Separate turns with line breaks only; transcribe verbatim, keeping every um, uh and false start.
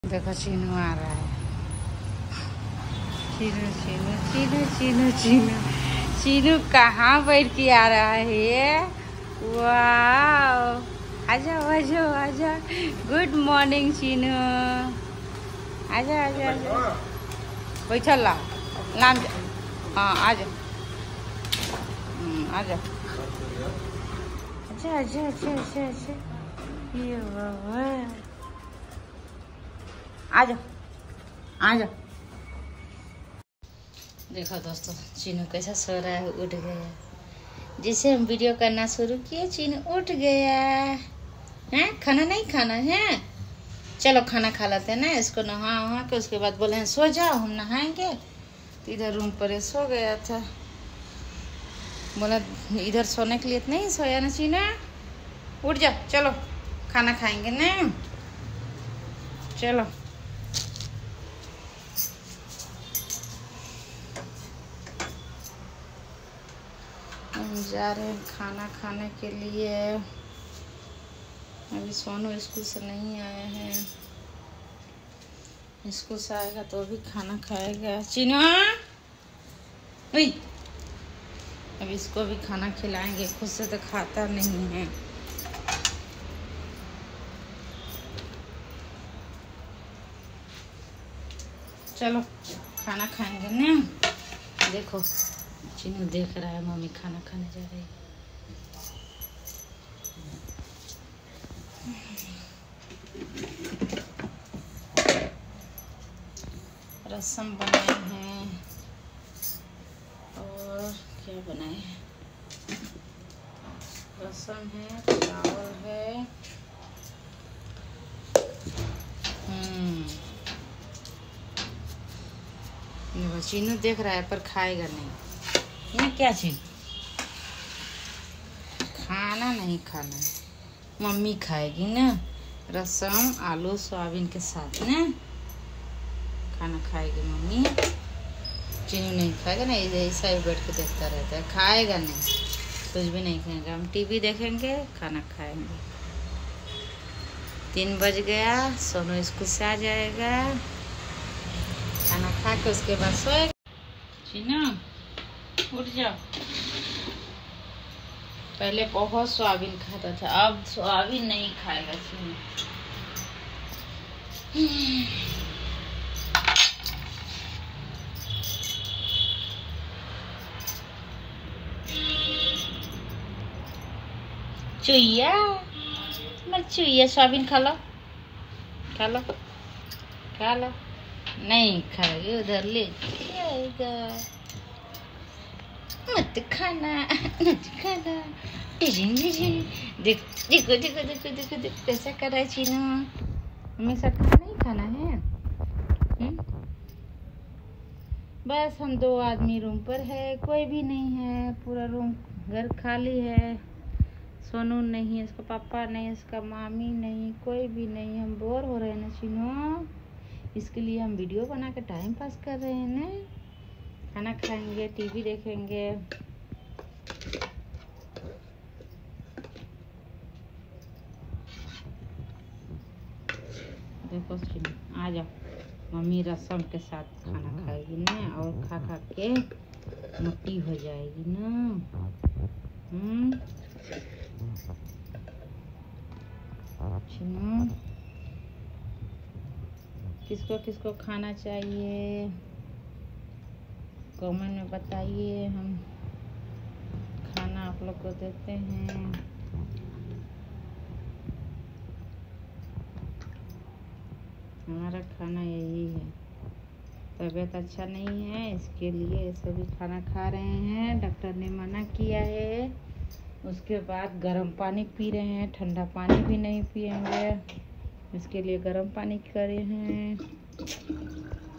देखो चीनू आ रहा है। चीनू चीनू चीनू चीनू चीनू चीनू कहाँ बैठ के आ रहा है ये? वाह, आजा आजा आजा। गुड मॉर्निंग चीनू, आजा आजा आजा। बैठल ला नाम। हाँ आजा आजा आजा आजा आजा आजा आजा। ये बाबा आजा आजा। देखो दोस्तों चीनू कैसा सो रहा है, उठ गया। जिसे हम वीडियो करना शुरू किए चीनू उठ गया है। खाना नहीं खाना है? चलो खाना खा लेते हैं ना। इसको नहा वहा के उसके बाद बोले हैं सो जाओ, हम नहाएंगे। तो इधर रूम पर सो गया था। बोला इधर सोने के लिए नहीं सोया ना चीनू। उठ जा, चलो खाना खाएंगे ना, चलो। हम जा रहे हैं खाना खाने के लिए। अभी सोनू स्कूल से नहीं आया है, स्कूल से आएगा तो भी खाना खाएगा। चीनू अब इसको भी खाना खिलाएंगे, खुद से तो खाता नहीं है। चलो खाना खाएंगे ना। देखो चीनू देख रहा है मम्मी खाना खाने जा रही है। रसम बनाए हैं और क्या बनाए हैं? रसम है, चावल है। हम्म चीनू देख रहा है पर खाएगा नहीं। ये क्या चीज? खाना नहीं खाना है, मम्मी खाएगी ना। रसम आलू सोयाबीन के साथ ना खाना खाएगी मम्मी। चीनू नहीं खाएगा ना, ऐसा ही बैठ के देखता रहता है, खाएगा नहीं, कुछ भी नहीं खाएगा। हम टीवी देखेंगे, खाना खाएंगे। तीन बज गया, सोनू स्कूल से आ जाएगा, खाना खा के उसके बाद सोएगा। चीनू उठ जाओ। पहले बहुत सोयाबीन खाता था, अब सोयाबीन नहीं खाएगा चीनू। चुईया मत चुईया, सोयाबीन खा लो खा लो खा लो। नहीं खाएगी, उधर ले जाएगा। मत खाना मत खाना। देखो देखो देखो देखो देखो देखो कैसा कर रहा है चीनू। हमेशा खाना नहीं खाना है। हुँ? बस हम दो आदमी रूम पर है, कोई भी नहीं है। पूरा रूम घर खाली है। सोनू नहीं है, इसका पापा नहीं, इसका मामी नहीं, कोई भी नहीं। हम बोर हो रहे हैं ना चीनू, इसके लिए हम वीडियो बना के टाइम पास कर रहे हैं ना। खाना खाएंगे, टीवी देखेंगे। देखो चीनू आ जाओ, मम्मी रसम के साथ खाना खाएगी ना, और खा खा के मोटी हो जाएगी ना। हम्म चीनू किसको किसको खाना चाहिए कमेंट में बताइए, हम खाना आप लोग को देते हैं। हमारा खाना यही है। तबीयत अच्छा नहीं है, इसके लिए सभी खाना खा रहे हैं। डॉक्टर ने मना किया है। उसके बाद गर्म पानी पी रहे हैं, ठंडा पानी भी नहीं पिएंगे। इसके लिए गर्म पानी करे हैं।